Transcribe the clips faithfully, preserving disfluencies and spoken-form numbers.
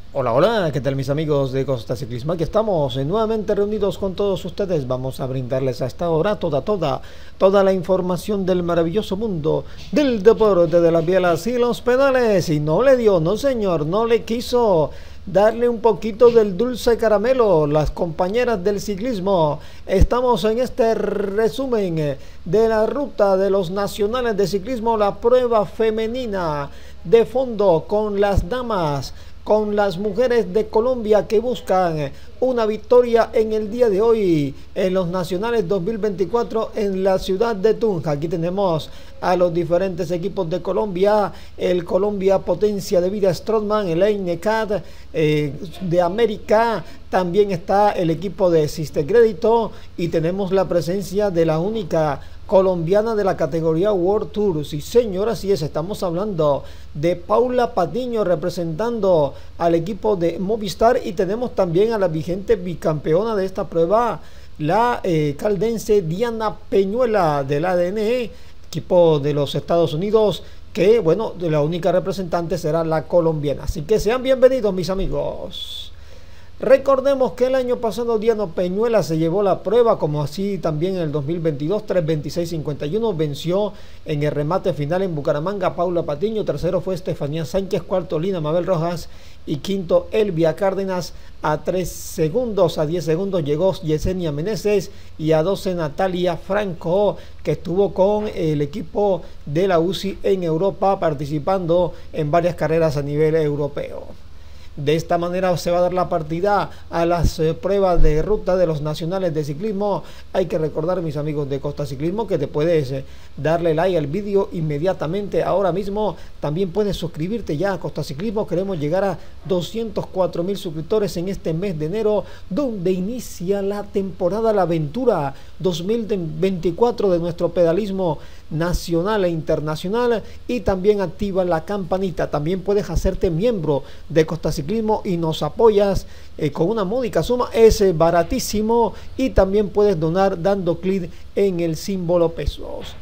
Hola, hola, ¿qué tal mis amigos de Costa Ciclismo? Aquí estamos eh, nuevamente reunidos con todos ustedes. Vamos a brindarles a esta hora toda, toda, toda la información del maravilloso mundo del deporte de las bielas y los pedales. Y no le dio, no señor, no le quiso darle un poquito del dulce caramelo las compañeras del ciclismo. Estamos en este resumen eh, de la ruta de los nacionales de ciclismo, la prueba femenina de fondo con las damas, con las mujeres de Colombia que buscan una victoria en el día de hoy en los nacionales dos mil veinticuatro en la ciudad de Tunja. Aquí tenemos a los diferentes equipos de Colombia: el Colombia Potencia de Vida Strongman, el Einecat eh, de América, también está el equipo de Siste Crédito y tenemos la presencia de la única colombiana de la categoría World Tour. Sí señor, así es, estamos hablando de Paula Patiño representando al equipo de Movistar, y tenemos también a la vigente bicampeona de esta prueba, la eh, caldense Diana Peñuela del A D N E, equipo de los Estados Unidos, que bueno, de la única representante será la colombiana. Así que sean bienvenidos mis amigos. Recordemos que el año pasado Diana Peñuela se llevó la prueba, como así también en el dos mil veintidós, tres veintiséis cincuenta y uno, venció en el remate final en Bucaramanga Paula Patiño, tercero fue Estefanía Sánchez, cuarto Lina Mabel Rojas y quinto Elvia Cárdenas. A tres segundos, a diez segundos llegó Yesenia Meneses y a doce Natalia Franco, que estuvo con el equipo de la U C I en Europa participando en varias carreras a nivel europeo. De esta manera se va a dar la partida a las eh, pruebas de ruta de los nacionales de ciclismo. Hay que recordar, mis amigos de Costa Ciclismo, que te puedes eh, darle like al vídeo inmediatamente ahora mismo. También puedes suscribirte ya a Costa Ciclismo. Queremos llegar a doscientos cuatro mil suscriptores en este mes de enero, donde inicia la temporada, la aventura dos mil veinticuatro de nuestro pedalismo nacional e internacional. Y también activa la campanita. También puedes hacerte miembro de Costa Ciclismo y nos apoyas eh, con una módica suma, es eh, baratísimo, y también puedes donar dando clic en el símbolo pesos.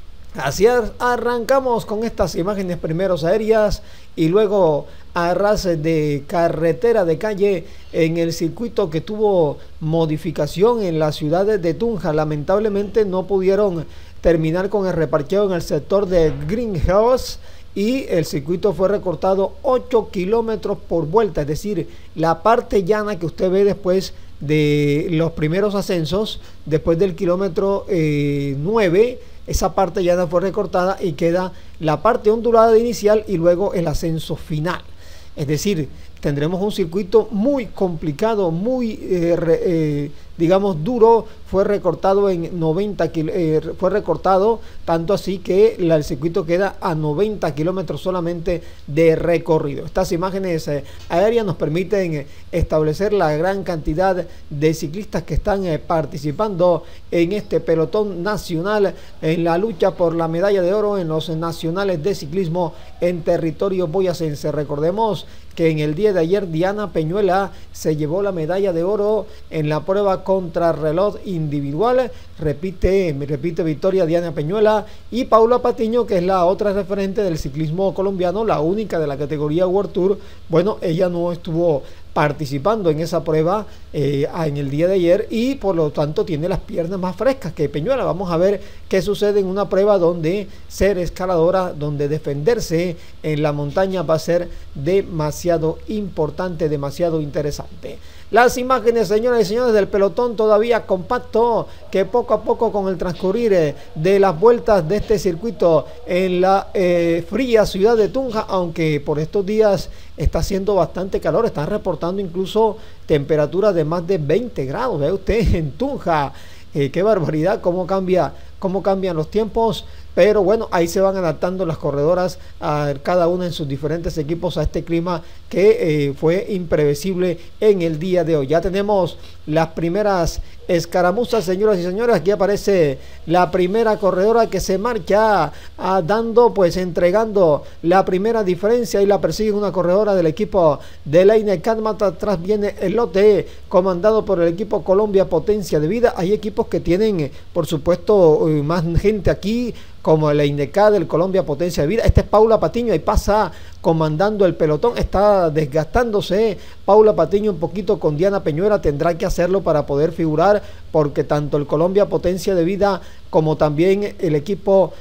Así arrancamos con estas imágenes primeros aéreas y luego a ras de carretera de calle en el circuito que tuvo modificación en las ciudades de Tunja. Lamentablemente no pudieron terminar con el reparqueo en el sector de Greenhouse y el circuito fue recortado ocho kilómetros por vuelta, es decir, la parte llana que usted ve después de los primeros ascensos, después del kilómetro eh, nueve, esa parte llana fue recortada y queda la parte ondulada inicial y luego el ascenso final. Es decir, tendremos un circuito muy complicado, muy eh, re, eh, digamos duro. Fue recortado en noventa, eh, fue recortado tanto así que la, el circuito queda a noventa kilómetros solamente de recorrido. Estas imágenes eh, aéreas nos permiten eh, establecer la gran cantidad de ciclistas que están eh, participando en este pelotón nacional en la lucha por la medalla de oro en los nacionales de ciclismo en territorio boyacense. Recordemos que en el día de ayer Diana Peñuela se llevó la medalla de oro en la prueba contrarreloj individual. Repite, repite victoria Diana Peñuela, y Paula Patiño, que es la otra referente del ciclismo colombiano, la única de la categoría World Tour. Bueno, ella no estuvo participando en esa prueba eh, en el día de ayer y por lo tanto tiene las piernas más frescas que Peñuela. Vamos a ver qué sucede en una prueba donde ser escaladora, donde defenderse en la montaña va a ser demasiado importante, demasiado interesante. Las imágenes, señoras y señores, del pelotón todavía compacto, que poco a poco con el transcurrir eh, de las vueltas de este circuito en la eh, fría ciudad de Tunja, aunque por estos días está haciendo bastante calor, están reportando incluso temperaturas de más de veinte grados, ve usted en Tunja. Eh, qué barbaridad, cómo cambia, cómo cambian los tiempos. Pero bueno, ahí se van adaptando las corredoras, a cada una en sus diferentes equipos, a este clima que eh, fue imprevisible en el día de hoy. Ya tenemos las primeras escaramuzas, señoras y señores. Aquí aparece la primera corredora que se marcha a, dando, pues entregando la primera diferencia, y la persigue una corredora del equipo de Einecat. Atrás viene el lote comandado por el equipo Colombia Potencia de Vida. Hay equipos que tienen, por supuesto, más gente aquí, como el Einecat, el Colombia Potencia de Vida. Este es Paula Patiño, ahí pasa comandando el pelotón. Está desgastándose Paula Patiño un poquito con Diana Peñuela, tendrá que hacerlo para poder figurar, porque tanto el Colombia Potencia de Vida como también el equipo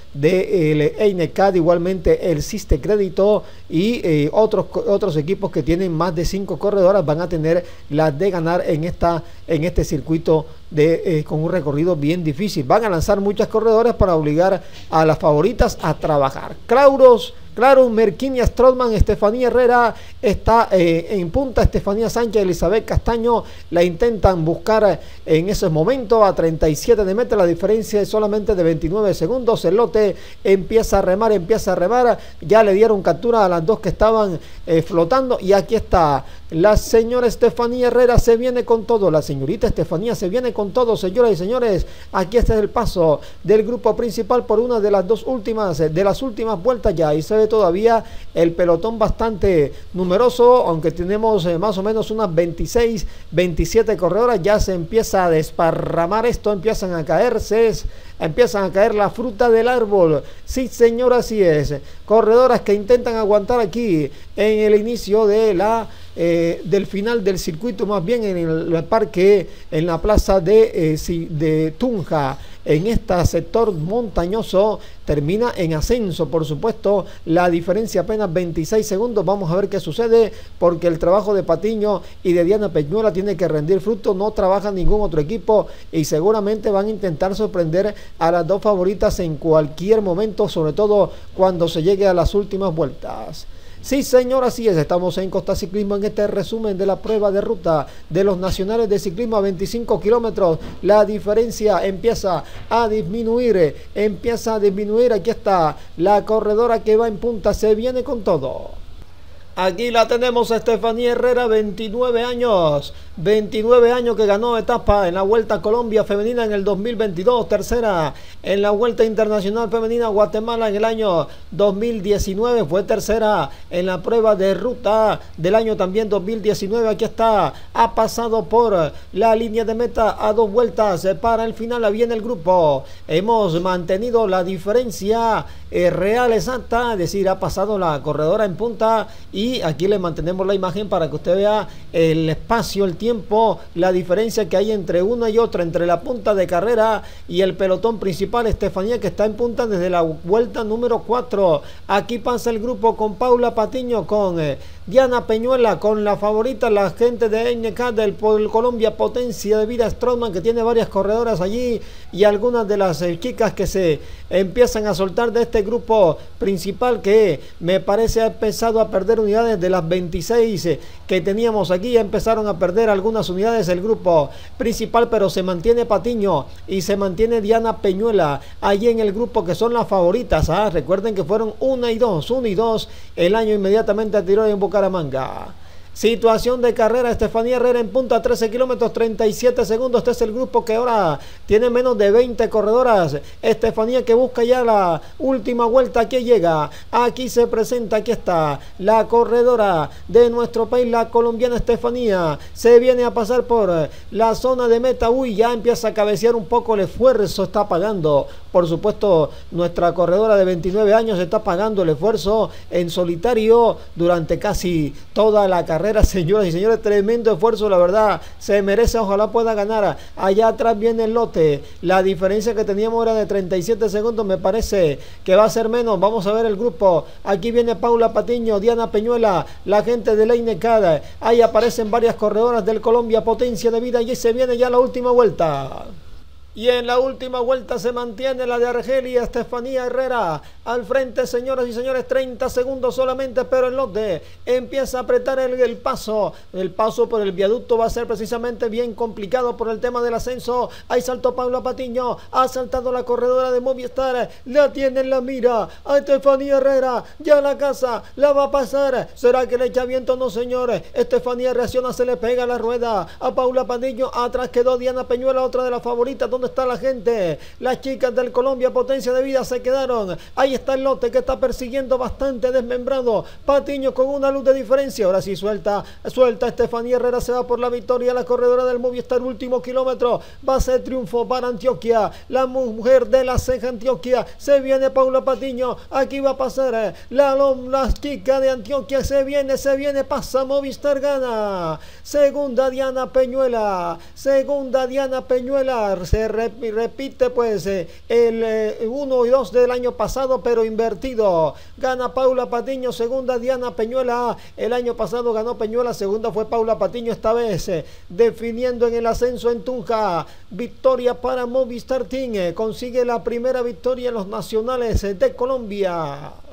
de EINECAD, igualmente el Siste Crédito y eh, otros, otros equipos que tienen más de cinco corredoras van a tener las de ganar en, esta, en este circuito de, eh, con un recorrido bien difícil. Van a lanzar muchas corredoras para obligar a las favoritas a trabajar. Clauros Claro, Merquinia Strothman, Estefanía Herrera está eh, en punta, Estefanía Sánchez, Elizabeth Castaño la intentan buscar en esos momentos a treinta y siete de meta, la diferencia es solamente de veintinueve segundos, el lote empieza a remar, empieza a remar, ya le dieron captura a las dos que estaban eh, flotando y aquí está la señora Estefanía Herrera, se viene con todo, la señorita Estefanía se viene con todo, señoras y señores, aquí está el paso del grupo principal por una de las dos últimas, de las últimas vueltas ya, y se ve todavía el pelotón bastante numeroso, aunque tenemos eh, más o menos unas veintiséis, veintisiete corredoras, ya se empieza a desparramar esto, empiezan a caerse, empiezan a caer la fruta del árbol, sí señor, así es, corredoras que intentan aguantar aquí en el inicio de la Eh, del final del circuito, más bien en el, el parque, en la plaza de, eh, de Tunja, en este sector montañoso, termina en ascenso, por supuesto, la diferencia apenas veintiséis segundos, vamos a ver qué sucede, porque el trabajo de Patiño y de Diana Peñuela tiene que rendir fruto, no trabaja ningún otro equipo y seguramente van a intentar sorprender a las dos favoritas en cualquier momento, sobre todo cuando se llegue a las últimas vueltas. Sí, señor, así es, estamos en Costa Ciclismo en este resumen de la prueba de ruta de los nacionales de ciclismo a veinticinco kilómetros. La diferencia empieza a disminuir, empieza a disminuir. Aquí está la corredora que va en punta, se viene con todo. Aquí la tenemos, Estefanía Herrera, veintinueve años, veintinueve años, que ganó etapa en la Vuelta a Colombia Femenina en el dos mil veintidós, tercera en la Vuelta Internacional Femenina Guatemala en el año dos mil diecinueve, fue tercera en la prueba de ruta del año también dos mil diecinueve, aquí está, ha pasado por la línea de meta a dos vueltas para el final, ahí viene el grupo, hemos mantenido la diferencia eh, real exacta, es decir, ha pasado la corredora en punta y aquí le mantenemos la imagen para que usted vea el espacio, el tiempo, la diferencia que hay entre una y otra, entre la punta de carrera y el pelotón principal. Estefanía, que está en punta desde la vuelta número cuatro. Aquí pasa el grupo con Paula Patiño, con eh, Diana Peñuela, con la favorita, la gente de EINECAD del Colombia Potencia de Vida Strothman, que tiene varias corredoras allí, y algunas de las eh, chicas que se empiezan a soltar de este grupo principal, que me parece ha empezado a perder unidades de las veintiséis eh, que teníamos aquí, ya empezaron a perder algunas unidades el grupo principal, pero se mantiene Patiño y se mantiene Diana Peñuela allí en el grupo, que son las favoritas. ¿ah? Recuerden que fueron una y dos, uno y dos el año inmediatamente anterior en Bucaramanga. Situación de carrera, Estefanía Herrera en punta, trece kilómetros, treinta y siete segundos. Este es el grupo que ahora tiene menos de veinte corredoras. Estefanía, que busca ya la última vuelta, que llega. Aquí se presenta, aquí está la corredora de nuestro país, la colombiana Estefanía. Se viene a pasar por la zona de meta. Uy, ya empieza a cabecear un poco, el esfuerzo está pagando. Por supuesto, nuestra corredora de veintinueve años está pagando el esfuerzo en solitario durante casi toda la carrera. Señoras y señores, tremendo esfuerzo, la verdad, se merece, ojalá pueda ganar. Allá atrás viene el lote, la diferencia que teníamos era de treinta y siete segundos, me parece que va a ser menos. Vamos a ver el grupo, aquí viene Paula Patiño, Diana Peñuela, la gente de EINECAD, ahí aparecen varias corredoras del Colombia Potencia de Vida y se viene ya la última vuelta. Y en la última vuelta se mantiene la de Argelia, Estefanía Herrera al frente, señoras y señores, treinta segundos solamente, pero el lote empieza a apretar el, el paso, el paso por el viaducto va a ser precisamente bien complicado por el tema del ascenso. Ahí saltó Paula Patiño, ha saltado la corredora de Movistar, la tiene en la mira a Estefanía Herrera, ya la casa la va a pasar, ¿será que le echa viento? No, señores, Estefanía reacciona, se le pega la rueda a Paula Patiño, atrás quedó Diana Peñuela, otra de las favoritas. ¿dónde está la gente? Las chicas del Colombia Potencia de Vida se quedaron. Ahí está el lote que está persiguiendo bastante desmembrado. Patiño con una luz de diferencia. Ahora sí suelta, suelta Estefanía Herrera, se va por la victoria. La corredora del Movistar, último kilómetro. Va a ser triunfo para Antioquia. La mujer de la ceja Antioquia. Se viene Paula Patiño. Aquí va a pasar eh, la, la chica de Antioquia. Se viene, se viene, pasa Movistar, gana. Segunda Diana Peñuela. Segunda Diana Peñuela. Se rep repite pues eh, el uno eh, y dos del año pasado, pero invertido. Gana Paula Patiño, segunda Diana Peñuela. El año pasado ganó Peñuela, segunda fue Paula Patiño, esta vez eh, definiendo en el ascenso en Tunja. Victoria para Movistar Team. Eh, consigue la primera victoria en los nacionales eh, de Colombia.